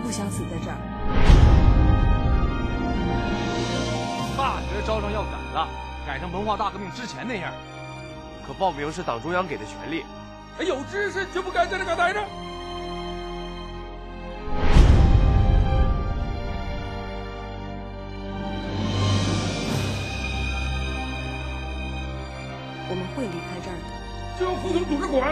不想死在这儿。 大学招生要改了，改成文化大革命之前那样。 可报名是党中央给的权利。 有知识就不该在这嘎待着。 我们会离开这儿的。 就要服从组织管。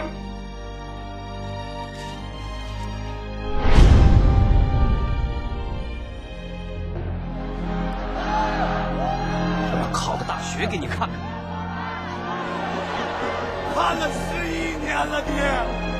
我要考个大学给你看。 看了11年了，爹。